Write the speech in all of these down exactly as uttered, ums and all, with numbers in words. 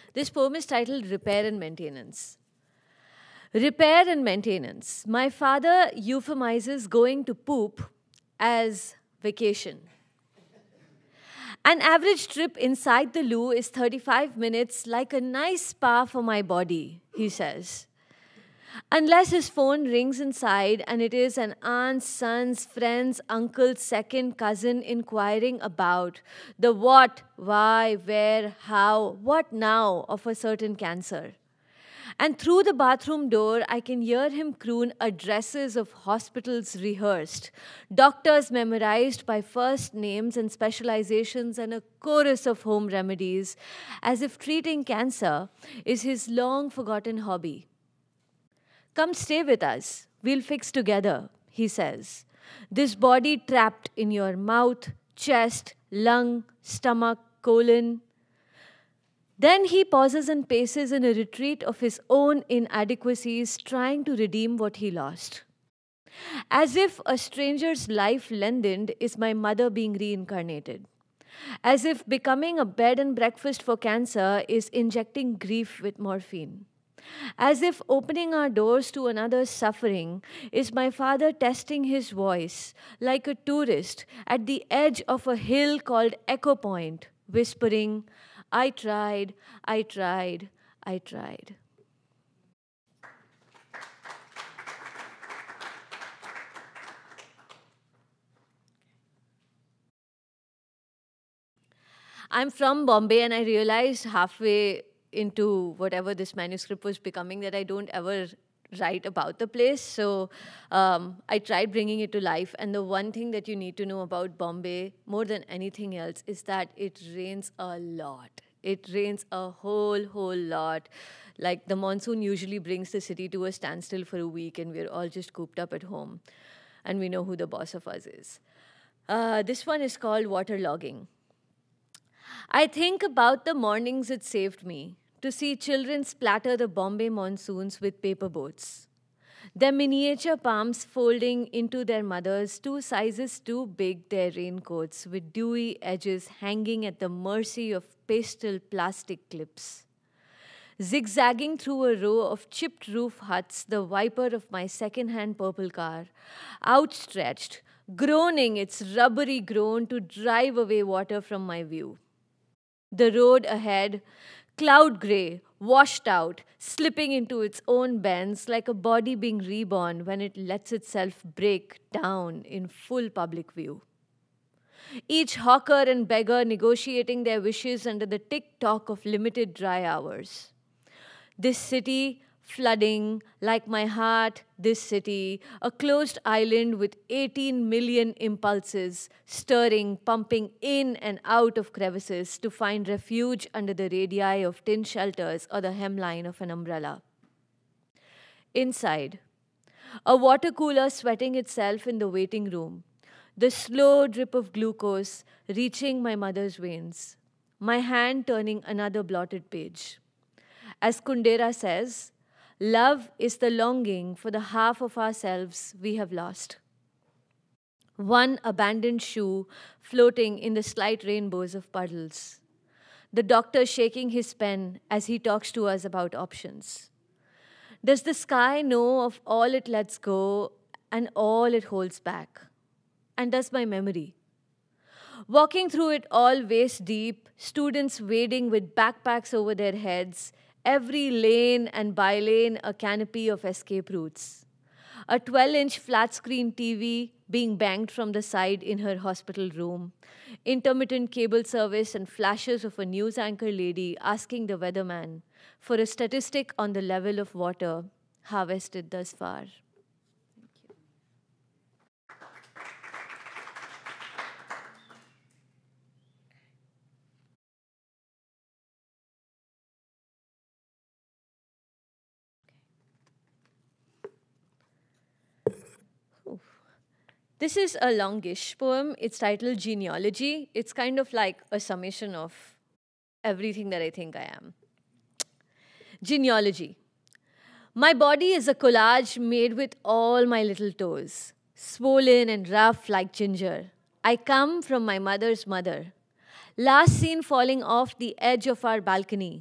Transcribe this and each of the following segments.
This poem is titled Repair and Maintenance. Repair and maintenance. My father euphemizes going to poop as vacation. An average trip inside the loo is thirty-five minutes, like a nice spa for my body, he says. Unless his phone rings inside and it is an aunt's, son's, friend's, uncle's second cousin inquiring about the what, why, where, how, what now of a certain cancer. And through the bathroom door, I can hear him croon addresses of hospitals rehearsed, doctors memorized by first names and specializations, and a chorus of home remedies, as if treating cancer is his long-forgotten hobby. Come stay with us. We'll fix together, he says. This body trapped in your mouth, chest, lung, stomach, colon. Then he pauses and paces in a retreat of his own inadequacies, trying to redeem what he lost. As if a stranger's life lengthened is my mother being reincarnated. As if becoming a bed and breakfast for cancer is injecting grief with morphine. As if opening our doors to another's suffering is my father testing his voice like a tourist at the edge of a hill called Echo Point, whispering, I tried, I tried, I tried. I'm from Bombay, and I realized halfway into whatever this manuscript was becoming that I don't ever write about the place. So um, I tried bringing it to life. And the one thing that you need to know about Bombay, more than anything else, is that it rains a lot. It rains a whole, whole lot. Like the monsoon usually brings the city to a standstill for a week, and we're all just cooped up at home. And we know who the boss of us is. Uh, this one is called Waterlogging. I think about the mornings it saved me to see children splatter the Bombay monsoons with paper boats. Their miniature palms folding into their mothers, two sizes too big, their raincoats, with dewy edges hanging at the mercy of pastel plastic clips. Zigzagging through a row of chipped roof huts, the wiper of my second-hand purple car, outstretched, groaning its rubbery groan to drive away water from my view. The road ahead, cloud gray, washed out, slipping into its own bends like a body being reborn when it lets itself break down in full public view. Each hawker and beggar negotiating their wishes under the tick-tock of limited dry hours. This city flooding like my heart, this city, a closed island with eighteen million impulses, stirring, pumping in and out of crevices to find refuge under the radii of tin shelters or the hemline of an umbrella. Inside, a water cooler sweating itself in the waiting room, the slow drip of glucose reaching my mother's veins, my hand turning another blotted page. As Kundera says, love is the longing for the half of ourselves we have lost. One abandoned shoe floating in the slight rainbows of puddles. The doctor shaking his pen as he talks to us about options. Does the sky know of all it lets go and all it holds back? And does my memory? Walking through it all waist deep, students wading with backpacks over their heads, every lane and by-lane a canopy of escape routes. A twelve-inch flat-screen T V being banged from the side in her hospital room. Intermittent cable service and flashes of a news anchor lady asking the weatherman for a statistic on the level of water harvested thus far. This is a longish poem. It's titled Genealogy. It's kind of like a summation of everything that I think I am. Genealogy. My body is a collage made with all my little toes, swollen and rough like ginger. I come from my mother's mother. Last seen falling off the edge of our balcony.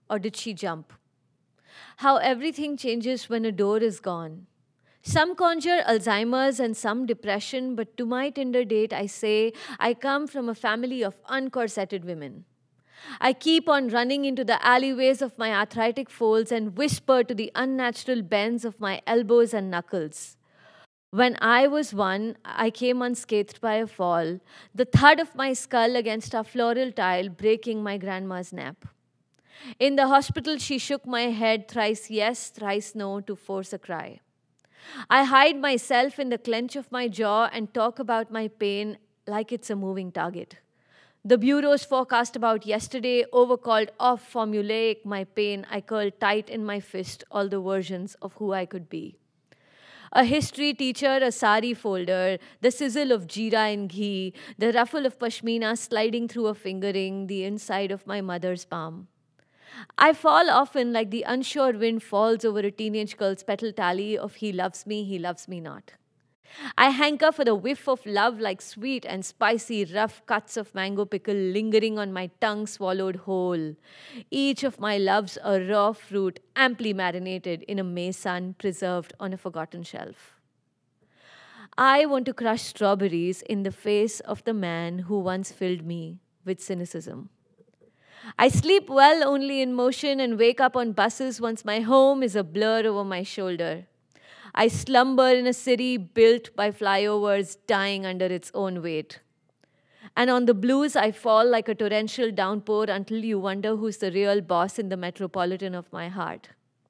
or did she jump? How everything changes when a door is gone. Some conjure Alzheimer's and some depression, but to my Tinder date, I say I come from a family of uncorseted women. I keep on running into the alleyways of my arthritic folds and whisper to the unnatural bends of my elbows and knuckles. When I was one, I came unscathed by a fall, the thud of my skull against a floral tile breaking my grandma's nap. In the hospital, she shook my head thrice yes, thrice no to force a cry. I hide myself in the clench of my jaw and talk about my pain like it's a moving target. The bureau's forecast about yesterday overcalled off formulaic my pain. I curled tight in my fist all the versions of who I could be. A history teacher, a sari folder, the sizzle of jeera in ghee, the ruffle of pashmina sliding through a fingering, the inside of my mother's palm. I fall often like the unsure wind falls over a teenage girl's petal tally of he loves me, he loves me not. I hanker for the whiff of love like sweet and spicy rough cuts of mango pickle lingering on my tongue swallowed whole. Each of my loves a raw fruit amply marinated in a May sun preserved on a forgotten shelf. I want to crush strawberries in the face of the man who once filled me with cynicism. I sleep well only in motion and wake up on buses once my home is a blur over my shoulder. I slumber in a city built by flyovers dying under its own weight. And on the blues, I fall like a torrential downpour until you wonder who's the real boss in the metropolitan of my heart.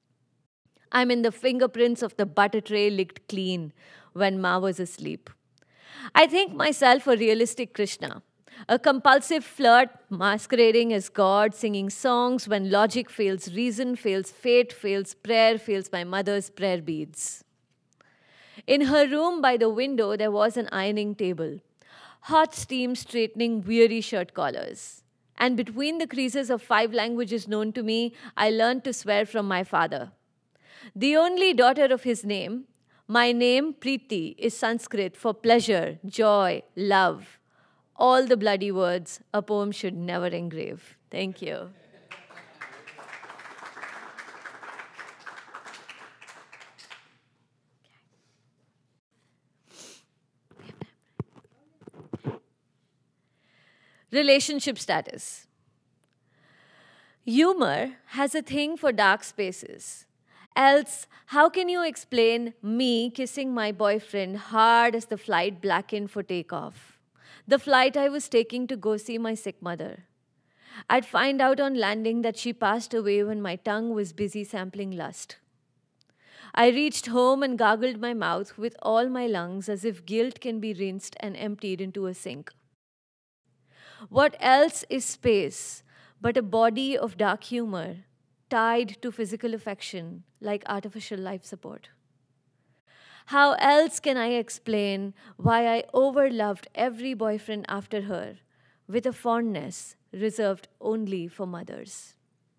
I'm in the fingerprints of the butter tray licked clean when Ma was asleep. I think myself a realistic Krishna, a compulsive flirt masquerading as God, singing songs when logic fails reason, fails fate, fails prayer, fails my mother's prayer beads. In her room by the window, there was an ironing table, hot steam straightening weary shirt collars. And between the creases of five languages known to me, I learned to swear from my father. The only daughter of his name, my name, Preeti, is Sanskrit for pleasure, joy, love. All the bloody words a poem should never engrave. Thank you. Relationship status. Humor has a thing for dark spaces. Else, how can you explain me kissing my boyfriend hard as the flight blackened for takeoff? The flight I was taking to go see my sick mother. I'd find out on landing that she passed away when my tongue was busy sampling lust. I reached home and gargled my mouth with all my lungs as if guilt can be rinsed and emptied into a sink. What else is space but a body of dark humor tied to physical affection like artificial life support? How else can I explain why I overloved every boyfriend after her with a fondness reserved only for mothers?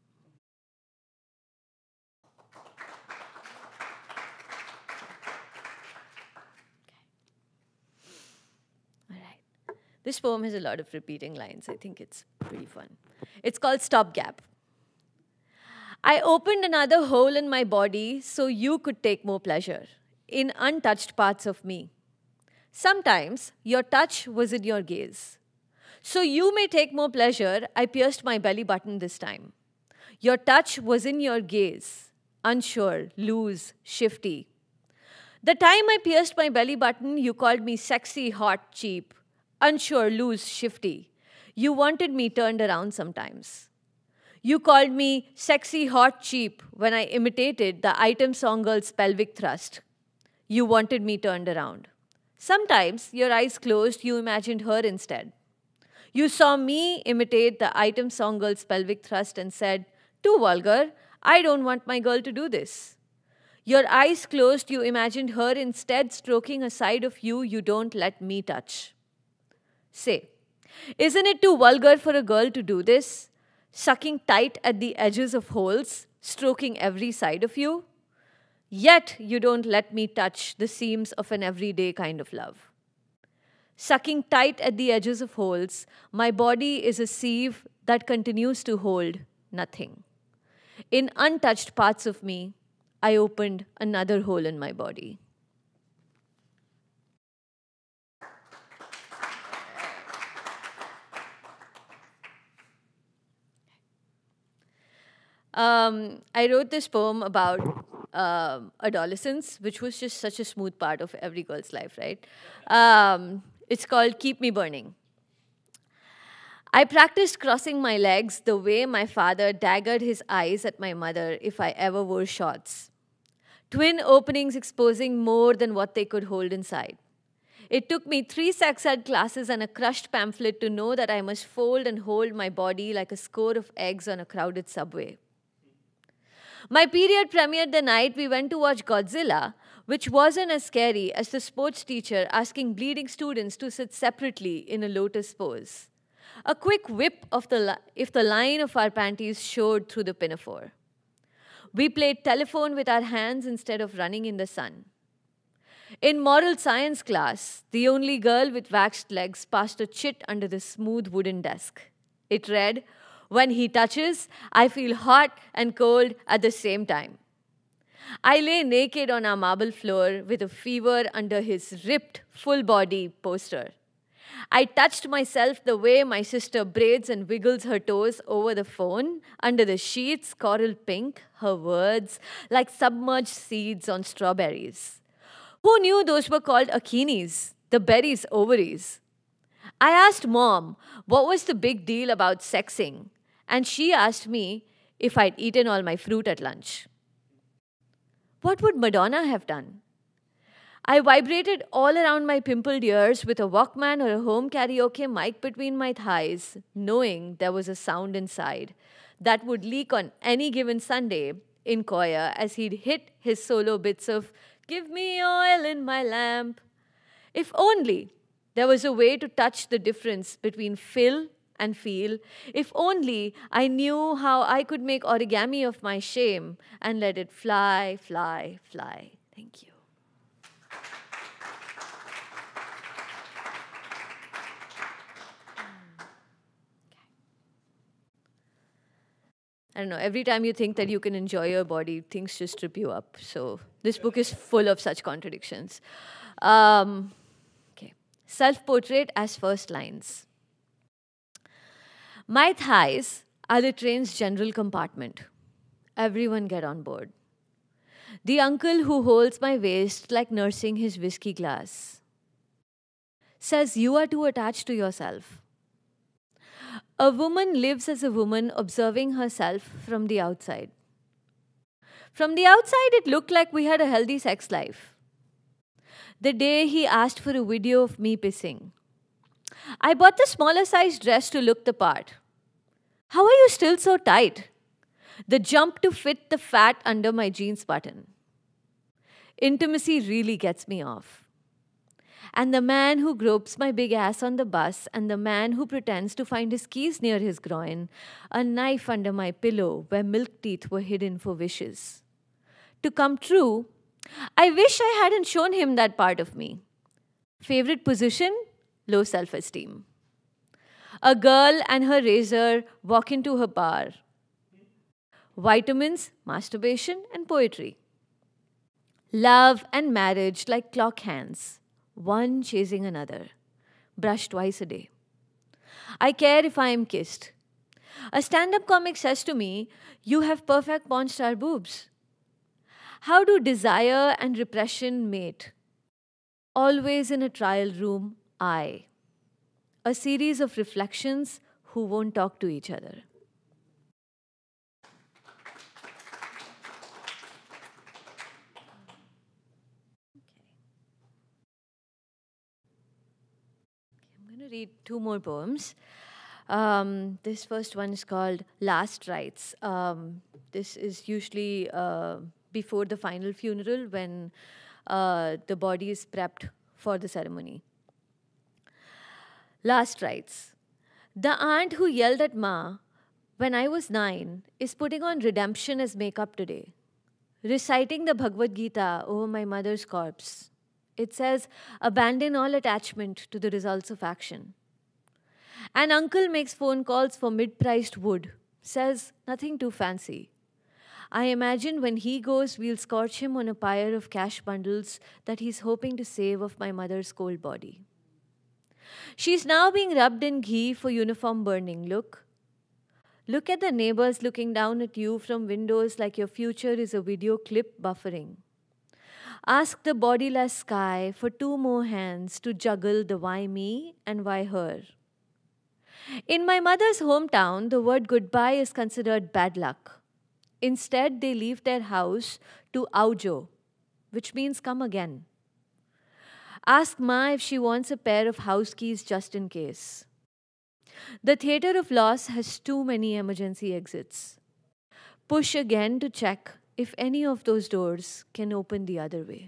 This poem has a lot of repeating lines. I think it's pretty fun. It's called Stopgap. I opened another hole in my body so you could take more pleasure in untouched parts of me. Sometimes your touch was in your gaze. So you may take more pleasure, I pierced my belly button this time. Your touch was in your gaze, unsure, loose, shifty. The time I pierced my belly button, you called me sexy, hot, cheap. Unsure, loose, shifty. You wanted me turned around sometimes. You called me sexy, hot, cheap when I imitated the item song girl's pelvic thrust. You wanted me turned around. Sometimes, your eyes closed, you imagined her instead. You saw me imitate the item song girl's pelvic thrust and said, too vulgar, I don't want my girl to do this. Your eyes closed, you imagined her instead stroking a side of you you don't let me touch. Say, isn't it too vulgar for a girl to do this? Sucking tight at the edges of holes, stroking every side of you? Yet you don't let me touch the seams of an everyday kind of love. Sucking tight at the edges of holes, my body is a sieve that continues to hold nothing. In untouched parts of me, I opened another hole in my body. Um, I wrote this poem about um adolescence, which was just such a smooth part of every girl's life, right? Um, it's called Keep Me Burning. I practiced crossing my legs the way my father daggered his eyes at my mother if I ever wore shorts. Twin openings exposing more than what they could hold inside. It took me three sex ed classes and a crushed pamphlet to know that I must fold and hold my body like a score of eggs on a crowded subway. My period premiered the night we went to watch Godzilla, which wasn't as scary as the sports teacher asking bleeding students to sit separately in a lotus pose. A quick whip of the li- if the line of our panties showed through the pinafore. We played telephone with our hands instead of running in the sun. In moral science class, the only girl with waxed legs passed a chit under the smooth wooden desk. It read, "When he touches, I feel hot and cold at the same time." I lay naked on our marble floor with a fever under his ripped, full body poster. I touched myself the way my sister braids and wiggles her toes over the phone, under the sheets, coral pink, her words, like submerged seeds on strawberries. Who knew those were called achinis, the berries' ovaries? I asked Mom what was the big deal about sexing, and she asked me if I'd eaten all my fruit at lunch. What would Madonna have done? I vibrated all around my pimpled ears with a Walkman or a home karaoke mic between my thighs, knowing there was a sound inside that would leak on any given Sunday in choir as he'd hit his solo bits of "Give me oil in my lamp." If only there was a way to touch the difference between fill and feel. If only I knew how I could make origami of my shame and let it fly, fly, fly. Thank you. I don't know, every time you think that you can enjoy your body, things just trip you up. So this book is full of such contradictions. Um, okay. Self-portrait as first lines. My thighs are the train's general compartment. Everyone get on board. The uncle who holds my waist like nursing his whiskey glass says you are too attached to yourself. A woman lives as a woman observing herself from the outside. From the outside, it looked like we had a healthy sex life. The day he asked for a video of me pissing, I bought the smaller size dress to look the part. How are you still so tight? The jump to fit the fat under my jeans button. Intimacy really gets me off. And the man who gropes my big ass on the bus, and the man who pretends to find his keys near his groin, a knife under my pillow where milk teeth were hidden for wishes. To come true, I wish I hadn't shown him that part of me. Favorite position? Low self-esteem. A girl and her razor walk into her bar. Vitamins, masturbation, and poetry. Love and marriage like clock hands. One chasing another. Brush twice a day. I care if I am kissed. A stand-up comic says to me, "You have perfect porn star boobs." How do desire and repression mate? Always in a trial room, I. A series of reflections who won't talk to each other. I'm going to read two more poems. Um, this first one is called Last Rites. Um, this is usually uh, before the final funeral when uh, the body is prepped for the ceremony. Last Rites. The aunt who yelled at Ma when I was nine is putting on redemption as makeup today, reciting the Bhagavad Gita over my mother's corpse. It says, abandon all attachment to the results of action. An uncle makes phone calls for mid-priced wood, says nothing too fancy. I imagine when he goes, we'll scorch him on a pyre of cash bundles that he's hoping to save of my mother's cold body. She's now being rubbed in ghee for uniform burning. Look. Look at the neighbors looking down at you from windows like your future is a video clip buffering. Ask the bodiless sky for two more hands to juggle the why me and why her. In my mother's hometown, the word goodbye is considered bad luck. Instead, they leave their house to aujo, which means come again. Ask Ma if she wants a pair of house keys just in case. The theater of loss has too many emergency exits. Push again to check if any of those doors can open the other way.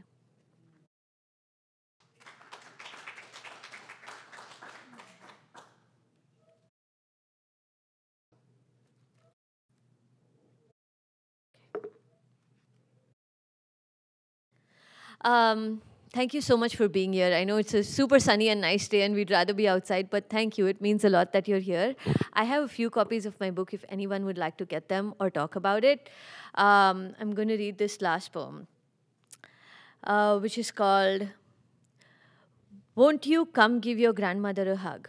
Um, thank you so much for being here. I know it's a super sunny and nice day and we'd rather be outside, but thank you. It means a lot that you're here. I have a few copies of my book if anyone would like to get them or talk about it. Um, I'm going to read this last poem, uh, which is called, Won't You Come Give Your Grandmother a Hug?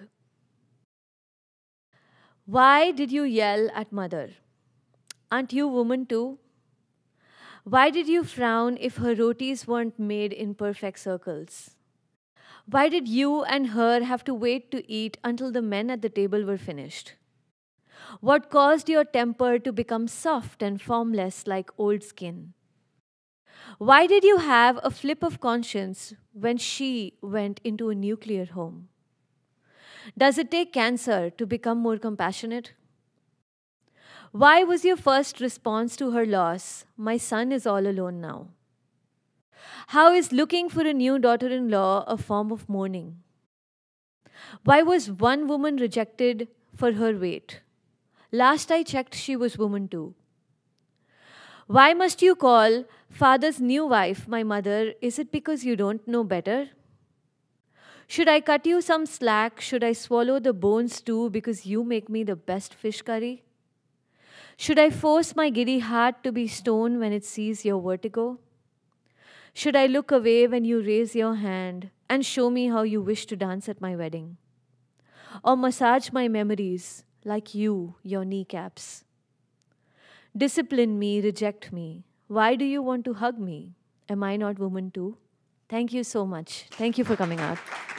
Why did you yell at mother? Aren't you woman too? Why did you frown if her rotis weren't made in perfect circles? Why did you and her have to wait to eat until the men at the table were finished? What caused your temper to become soft and formless like old skin? Why did you have a flip of conscience when she went into a nuclear home? Does it take cancer to become more compassionate? Why was your first response to her loss, my son is all alone now? How is looking for a new daughter-in-law a form of mourning? Why was one woman rejected for her weight? Last I checked, she was woman too. Why must you call father's new wife my mother? Is it because you don't know better? Should I cut you some slack? Should I swallow the bones too because you make me the best fish curry? Should I force my giddy heart to be stone when it sees your vertigo? Should I look away when you raise your hand and show me how you wish to dance at my wedding? Or massage my memories like you, your kneecaps? Discipline me, reject me. Why do you want to hug me? Am I not woman too? Thank you so much. Thank you for coming out.